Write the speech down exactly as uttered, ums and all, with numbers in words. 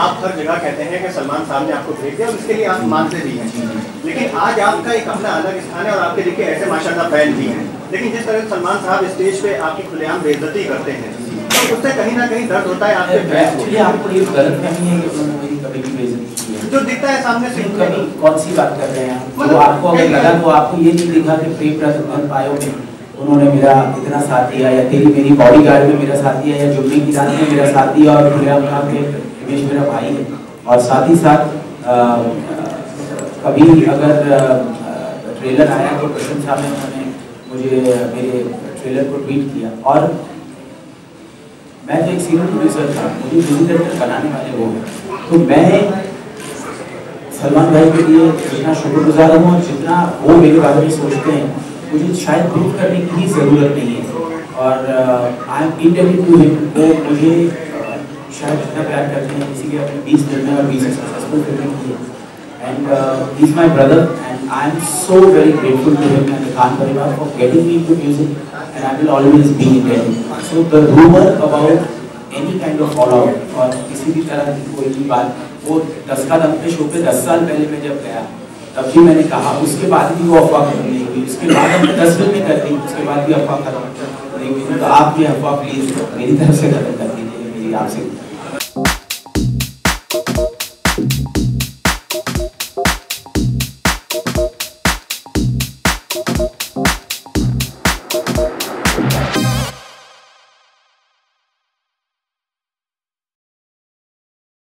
आप हर जगह कहते हैं कि सलमान साहब ने आपको भेज दिया और इसके लिए आप मानते भी हैं, लेकिन आज आपका एक अपना अलग स्थान है और आपके देखिए ऐसे माशाल्लाह फैन भी हैं। लेकिन जिस तरह सलमान साहब स्टेज पे आपकी खुलेआम बेइज्जती करते हैं तो उससे कहीं ना कहीं दर्द होता है आपके फैंस को। आपको ये गलतफहमी है कि उन्होंने मेरी कभी भी बेइज्जती की है? जो दिखता है सामने से कभी कौन सी बात कर रहे हैं आप? तो आपको अगर लगा तो आपको ये नहीं दिखा कि प्रेम प्रसन्न पायो में उन्होंने मेरा इतना साथ दिया, या तेरी मेरी बॉडीगार्ड में मेरा साथ दिया, या जुम्मे की रात में मेरा साथ दिया, और खुलेआम कहा कि रमेश मेरा भाई है। और साथ ही साथ आ, कभी अगर ट्रेलर आया तो प्रसन्न साहब ने उन्होंने मुझे मेरे ट्रेलर को ट्वीट किया। और मैं तो एक सीनियर प्रोड्यूसर था, मुझे म्यूजिक डायरेक्टर बनाने वाले वो हैं, तो मैं सलमान भाई के लिए जितना शुक्रगुजार हूँ और जितना वो मेरे बारे में सोचते हैं, मुझे शायद प्रूव करने की ही ज़रूरत नहीं है। और I am intelligent to him, वो मुझे uh, शायद जितना प्यार करते हैं, किसी के अपने बीस फिल्में और बीस सक्सेसफुल फिल्में की है। And he is my brother and I am so very grateful to him and the Khan परिवार for getting me to music, and I will always be there. So the rumour about any kind of follow out और किसी भी तरह की कोई भी बात, वो दस का दम पे शो पे दस साल पहले मैं जब गया तब भी मैंने कहा, उसके बाद भी वो अफवाह खत्म नहीं हुई, उसके बाद हमने दस फिल्में कर दी, उसके बाद भी अफवाह खत्म नहीं हुई। तो आप ये अफवाह प्लीज़ मेरी तरफ से खत्म कर दीजिए, मेरी आपसे